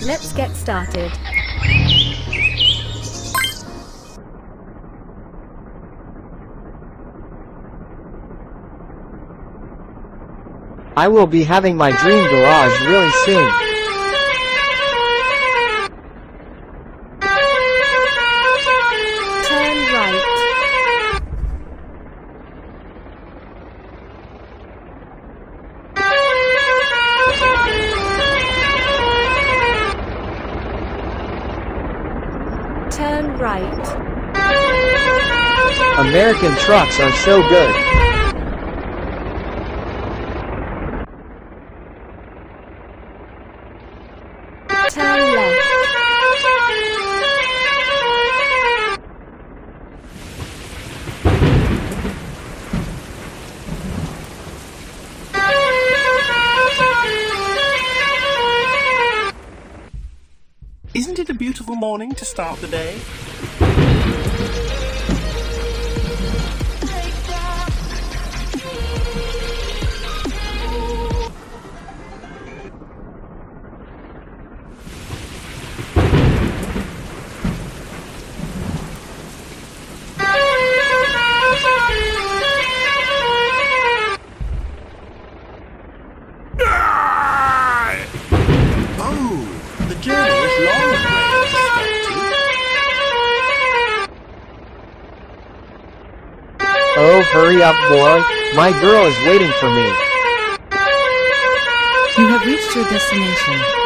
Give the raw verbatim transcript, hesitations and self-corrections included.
Let's get started. I will be having my dream garage really soon. Turn right. Turn right. American trucks are so good. Turn left. Isn't it a beautiful morning to start the day? The journey is long and Oh, hurry up, boy. My girl is waiting for me. You have reached your destination.